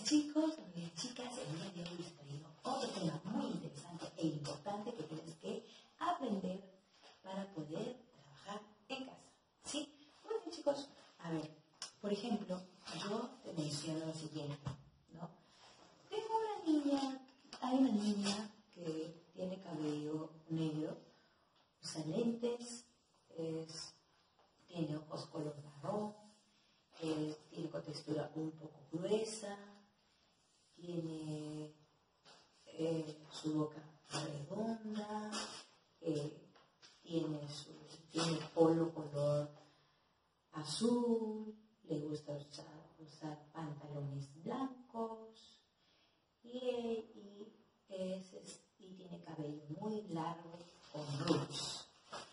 chicos, chicas, el día de hoy les traigo otro tema muy interesante e importante que tienes que aprender para poder trabajar en casa. ¿Sí? Muy bien, chicos. A ver, por ejemplo, yo te menciono lo siguiente, ¿no? Tengo hay una niña que tiene cabello negro, usa lentes, tiene ojos color marrón, tiene contextura un poco gruesa, tiene su boca redonda, tiene polo color azul, le gusta usar pantalones blancos y tiene cabello muy largo con rulos.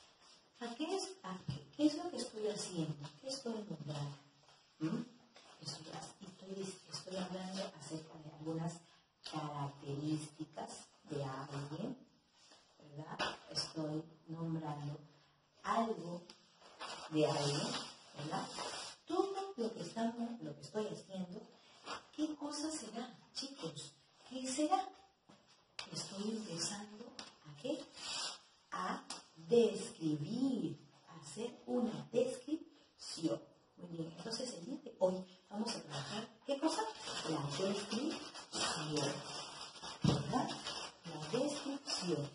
¿Qué es lo que estoy haciendo? ¿Qué estoy nombrando? Estoy hablando acerca de algunas características de alguien, ¿verdad? Estoy nombrando algo de alguien, ¿verdad? Todo lo que estoy haciendo, ¿qué cosa será, chicos? ¿Qué será? Estoy empezando ¿a qué? A describir, a hacer una descripción. Muy bien, entonces el día de hoy vamos a trabajar, ¿qué cosa? La descripción, ¿verdad? La descripción.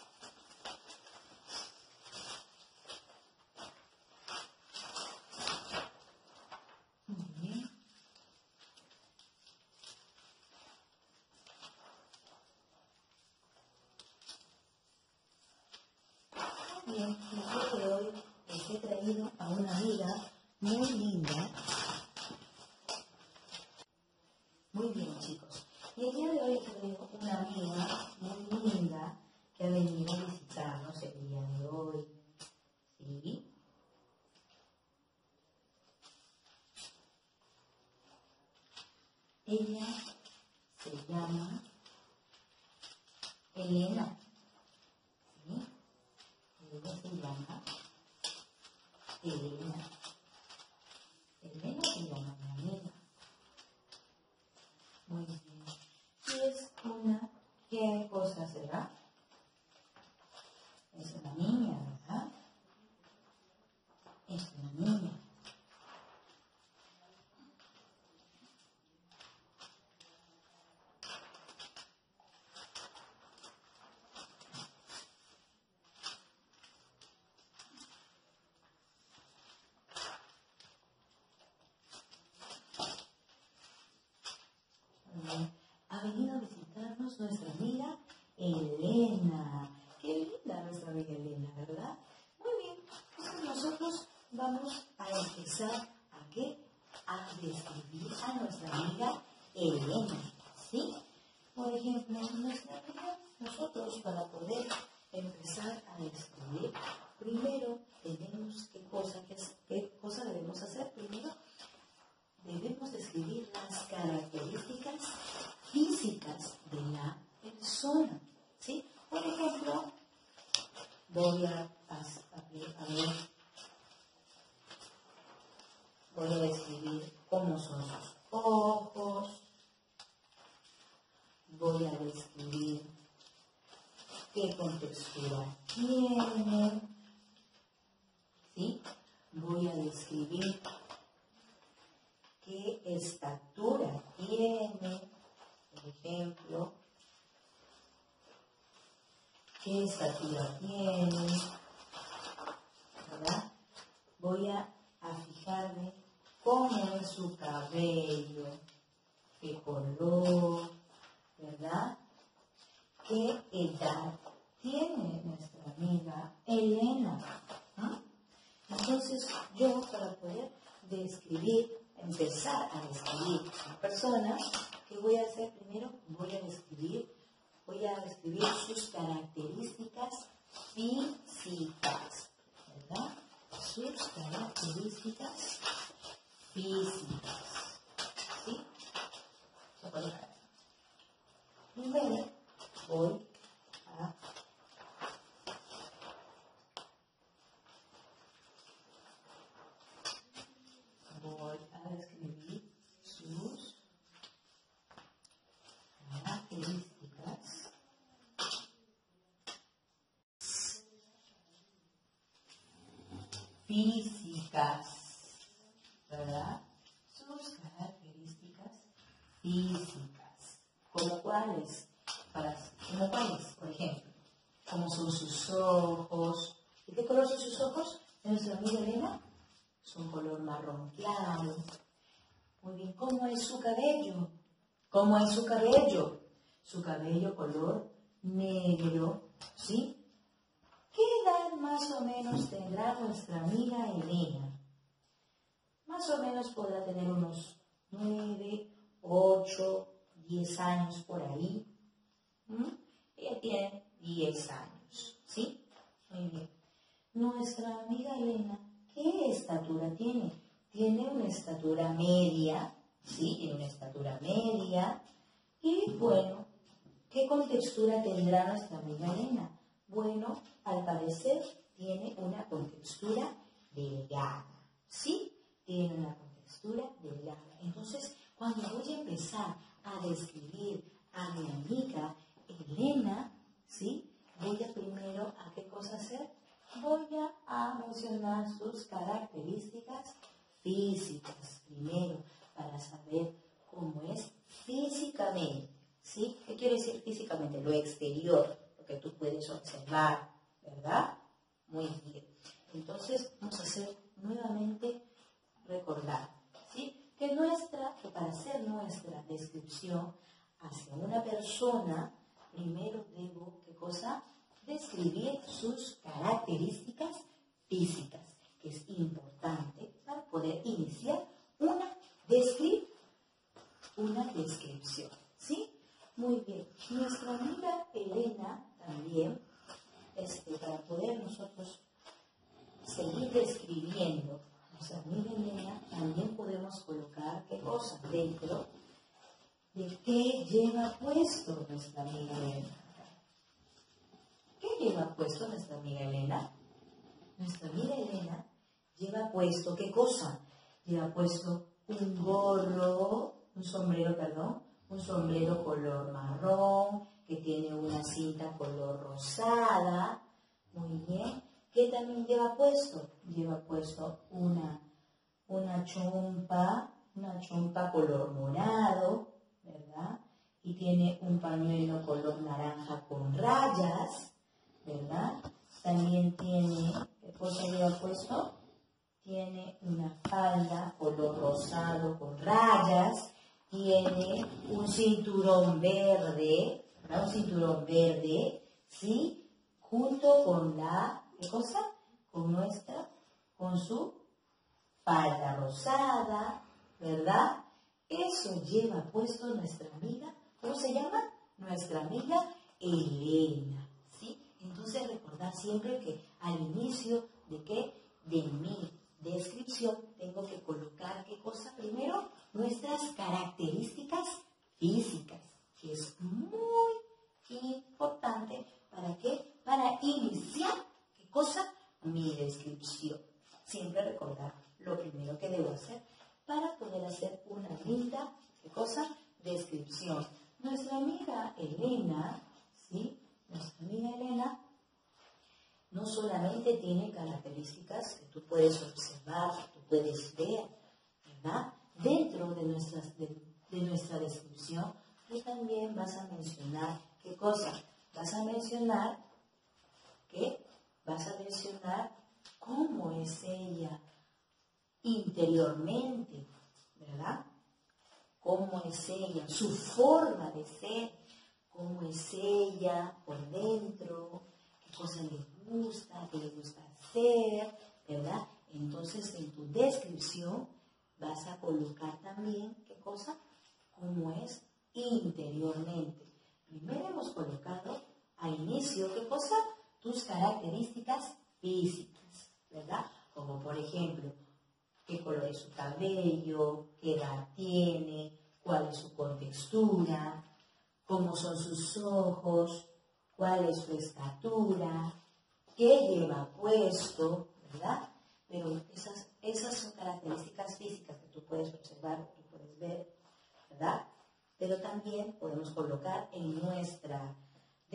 Muy bien. Bien, el día de hoy les he traído a una amiga muy linda. Muy bien, chicos. Y el día de hoy les traigo una amiga muy linda que ha venido a visitarnos el día de hoy. ¿Sí? Ella se llama Elena. ¿Sí? Ella se llama Elena. Elena se llama mi amiga. Muy bien. ¿Qué cosa será? Es una niña, ¿verdad? Es una niña. Ha venido a visitarnos nuestra amiga Elena. Qué linda nuestra amiga Elena, ¿verdad? Muy bien, entonces nosotros vamos a empezar ¿a qué? A describir a nuestra amiga Elena, ¿sí? Por ejemplo, nuestra amiga, nosotros para poder empezar a describir, primero tenemos ¿qué cosa debemos hacer? Primero debemos describir las características físicas de la persona, ¿sí? Por ejemplo, voy a describir cómo son sus ojos, voy a describir qué contextura tiene, ¿sí? Voy a describir qué estatura tiene, por ejemplo, qué estatura tiene, ¿verdad? Voy a fijarme cómo es su cabello, qué color, ¿verdad? ¿Qué edad tiene nuestra amiga Elena? ¿Ah? Entonces, yo para poder empezar a describir a la persona, ¿qué voy a hacer primero? Voy a describir sus características físicas, ¿verdad? Sus características físicas, ¿sí? Primero voy a describir sus físicas, ¿verdad? Sus características físicas. ¿Como cuáles? ¿Como cuáles? Por ejemplo, ¿cómo son sus ojos? ¿De qué color son sus ojos? ¿De nuestra amiga Elena? Son color marrón claro. Muy bien, ¿cómo es su cabello? ¿Cómo es su cabello? Su cabello color negro, ¿sí? ¿Qué edad más o menos tendrá nuestra amiga Elena? Más o menos podrá tener unos 9, 8, 10 años por ahí. Ella tiene 10 años, ¿sí? Muy bien. Nuestra amiga Elena, ¿qué estatura tiene? Tiene una estatura media, ¿sí? Tiene una estatura media. Y bueno, ¿qué contextura tendrá nuestra amiga Elena? Bueno, al parecer tiene una contextura delgada, ¿sí? Tiene una contextura delgada. Entonces, cuando voy a empezar a describir a mi amiga Elena, ¿sí? Voy a primero, ¿a qué cosa hacer? Voy a mencionar sus características físicas primero, para saber cómo es físicamente, ¿sí? ¿Qué quiere decir físicamente? Lo exterior, lo que tú puedes observar, ¿verdad? Muy bien. Entonces, vamos a hacer nuevamente recordar, ¿sí? Que para hacer nuestra descripción hacia una persona, primero debo, ¿qué cosa? Describir sus características físicas, que es importante para poder iniciar una descripción, ¿sí? Muy bien. Nuestra amiga Elena también, para poder nosotros seguir describiendo a nuestra amiga Elena, también podemos colocar qué cosa dentro de qué lleva puesto nuestra amiga Elena. ¿Qué lleva puesto nuestra amiga Elena? Nuestra amiga Elena lleva puesto, ¿qué cosa? Lleva puesto un sombrero color marrón, que tiene una cinta color rosada. Muy bien. ¿Qué también lleva puesto? Lleva puesto una chompa color morado, ¿verdad? Y tiene un pañuelo color naranja con rayas, ¿verdad? También tiene, ¿qué cosa lleva puesto? Tiene una falda color rosado con rayas, tiene un cinturón verde, ¿verdad? Un cinturón verde, ¿sí? Junto con ¿qué cosa? Con su falda rosada, ¿verdad? Eso lleva puesto nuestra amiga, ¿cómo se llama? Nuestra amiga Elena, ¿sí? Entonces recordar siempre que al inicio de mi descripción tengo que colocar ¿qué cosa? Primero, nuestras características físicas, que es muy importante. ¿Para qué? Para iniciar ¿qué cosa? Mi descripción. Siempre recordar lo primero que debo hacer para poder hacer una linda ¿qué cosa? Descripción. Nuestra amiga Elena, ¿sí? Nuestra amiga Elena no solamente tiene características que tú puedes observar, que tú puedes ver, ¿verdad? Dentro de nuestra descripción, tú también vas a mencionar ¿qué cosa? Vas a mencionar cómo es ella interiormente, ¿verdad? Cómo es ella, su forma de ser, cómo es ella por dentro, qué cosa le gusta, qué le gusta hacer, ¿verdad? Entonces, en tu descripción vas a colocar también, ¿qué cosa? Cómo es interiormente. Primero hemos colocado al inicio, ¿qué cosa? Tus características físicas, ¿verdad? Como por ejemplo, qué color es su cabello, qué edad tiene, cuál es su contextura, cómo son sus ojos, cuál es su estatura, qué lleva puesto, ¿verdad? Pero esas son características físicas que tú puedes observar, que tú puedes ver, ¿verdad? Pero también podemos colocar en nuestra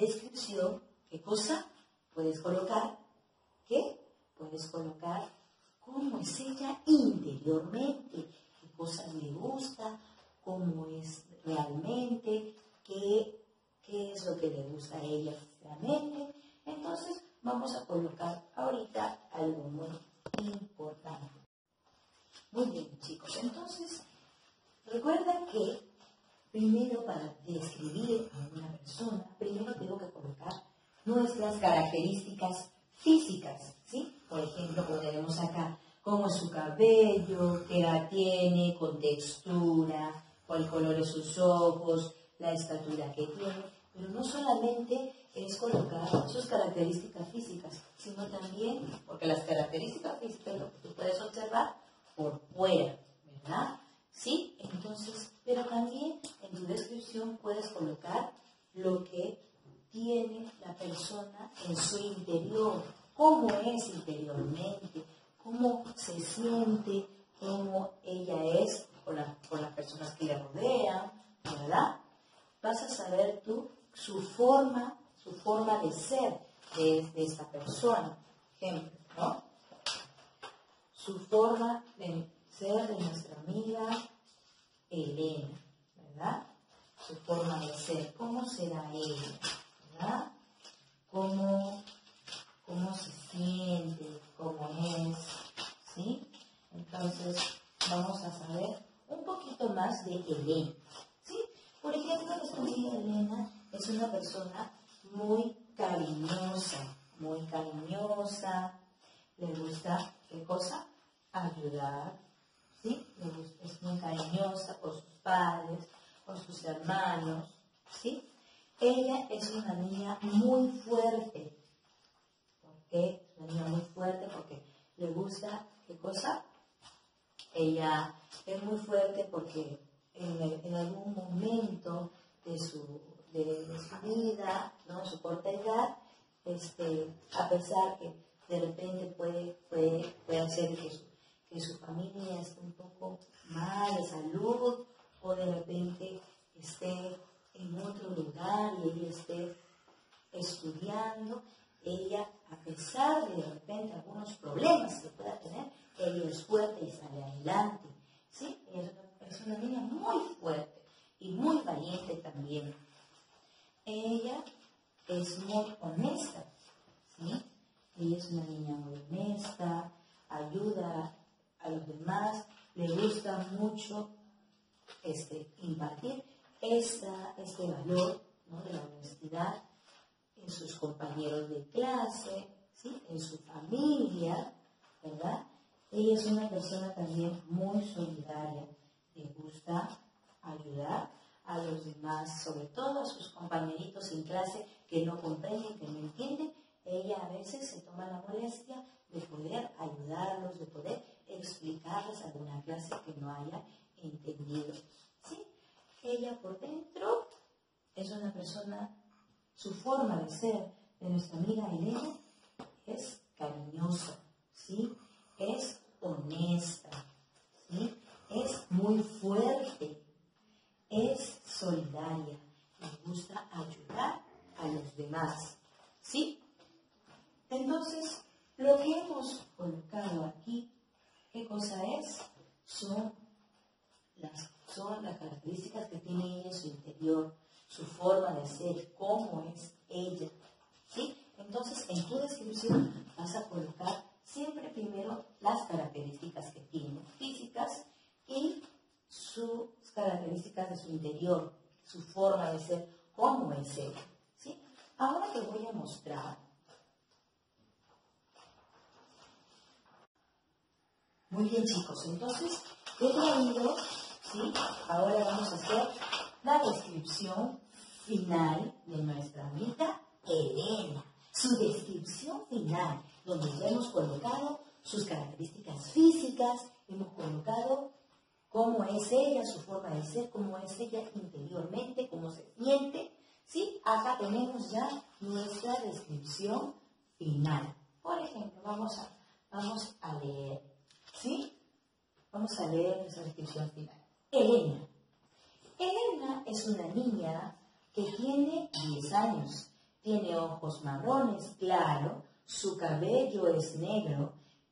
descripción, ¿qué cosa? Puedes colocar, ¿qué? Puedes colocar cómo es ella interiormente, qué cosas le gusta, cómo es realmente, qué es lo que le gusta a ella realmente. Entonces vamos a colocar ahorita algo muy importante. Muy bien, chicos. Entonces, recuerda que primero para describir a una persona, primero tengo que colocar nuestras características físicas, ¿sí? Por ejemplo, ponemos acá cómo es su cabello, qué edad tiene, con textura, cuál color de sus ojos, la estatura que tiene. Pero no solamente es colocar sus características físicas, sino también, porque las características físicas lo que tú puedes observar por fuera, ¿verdad? ¿Sí? Entonces, pero también en tu descripción puedes colocar lo que tiene la persona en su interior, cómo es interiormente, cómo se siente, cómo ella es con las personas que le rodean, ¿verdad? Vas a saber tú su forma de ser de esta persona. Ejemplo, ¿no? Su forma de ser de nuestra amiga Elena, ¿verdad? Su forma de ser, ¿cómo será ella? ¿Verdad? ¿Cómo se siente? ¿Cómo es? ¿Sí? Entonces, vamos a saber un poquito más de Elena, ¿sí? Por ejemplo, nuestra amiga Elena es una persona muy cariñosa, le gusta, ¿qué cosa? Ayudar, ¿sí? Es muy cariñosa por sus padres, por sus hermanos, ¿sí? Ella es una niña muy fuerte. ¿Por qué? Es una niña muy fuerte porque le gusta, ¿qué cosa? Ella es muy fuerte porque en algún momento de su vida, ¿no? En su corta edad, a pesar que de repente puede hacer que su familia esté un poco mal de salud, o de repente esté en otro lugar y ella esté estudiando, ella, a pesar de repente algunos problemas que pueda tener, ella es fuerte y sale adelante, ¿sí? Es una niña muy fuerte y muy valiente también. Ella es muy honesta, ¿sí? Ella es una niña muy honesta, ayuda a los demás, le gusta mucho impartir este valor, ¿no? De la honestidad en sus compañeros de clase, ¿sí? En su familia, ¿verdad? Ella es una persona también muy solidaria, le gusta ayudar a los demás, sobre todo a sus compañeritos en clase que no comprenden, que no entienden. Ella a veces se toma la molestia de poder ayudarlos, de poder explicarles alguna clase que no haya entendido, ¿sí? Ella por dentro es una persona, su forma de ser de nuestra amiga Elena es cariñosa, ¿sí? Es honesta, ¿sí? Es muy fuerte, es solidaria, le gusta ayudar a los demás, ¿sí? Entonces, lo que hemos colocado aquí, ¿qué cosa es? Son las características que tiene ella en su interior, su forma de ser, cómo es ella, ¿sí? Entonces, en tu descripción vas a colocar siempre primero las características que tiene físicas y sus características de su interior, su forma de ser, cómo es ella, ¿sí? Ahora te voy a mostrar. Muy bien, chicos, entonces he traído, ¿sí? Ahora vamos a hacer la descripción final de nuestra amiga Elena. Su descripción final, donde ya hemos colocado sus características físicas, hemos colocado cómo es ella, su forma de ser, cómo es ella interiormente, cómo se siente, ¿sí? Acá tenemos ya nuestra descripción final. Por ejemplo, vamos a leer, ¿sí? Vamos a leer nuestra descripción final. Elena. Elena es una niña que tiene 10 años. Tiene ojos marrones claros, su cabello es negro,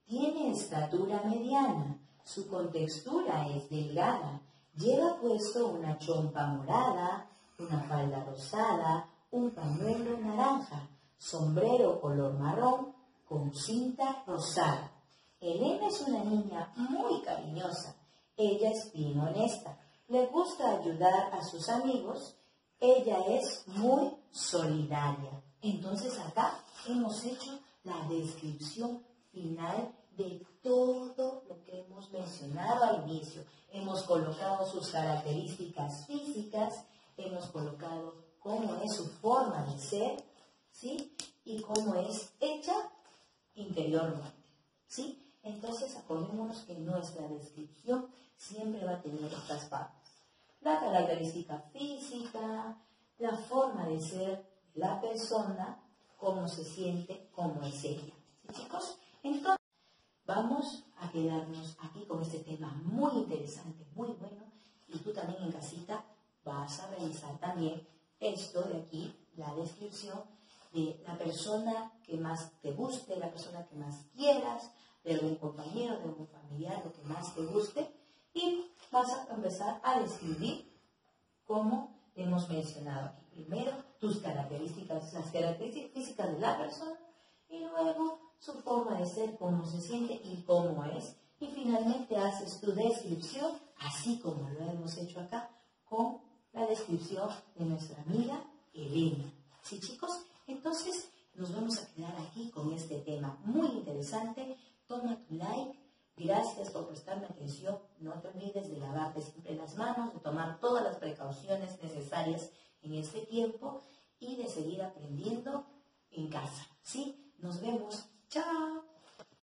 Tiene estatura mediana, su contextura es delgada, lleva puesto una chompa morada, una falda rosada, un pañuelo naranja, sombrero color marrón con cinta rosada. Elena es una niña muy cariñosa. Ella es bien honesta. Le gusta ayudar a sus amigos. Ella es muy solidaria. Entonces acá hemos hecho la descripción final de todo lo que hemos mencionado al inicio. Hemos colocado sus características físicas, hemos colocado cómo es su forma de ser, ¿sí? Y cómo es hecha interiormente, ¿sí? Entonces acordémonos que nuestra descripción siempre va a tener estas partes. La característica física, la forma de ser de la persona, cómo se siente, cómo es ella. ¿Sí, chicos? Entonces, vamos a quedarnos aquí con este tema muy interesante, muy bueno. Y tú también en casita vas a revisar también esto de aquí, la descripción de la persona que más te guste, la persona que más quieras, de algún compañero, de algún familiar, lo que más te guste. Y vas a empezar a describir como hemos mencionado aquí. Primero, tus características, las características físicas de la persona, y luego su forma de ser, cómo se siente y cómo es. Y finalmente haces tu descripción, así como lo hemos hecho acá, con la descripción de nuestra amiga Elena. ¿Sí, chicos? Entonces, nos vamos a quedar aquí con este tema muy interesante. Toma tu like. Gracias por prestarme atención. No te olvides de lavarte siempre las manos, de tomar todas las precauciones necesarias en este tiempo y de seguir aprendiendo en casa. ¿Sí? Nos vemos. ¡Chao!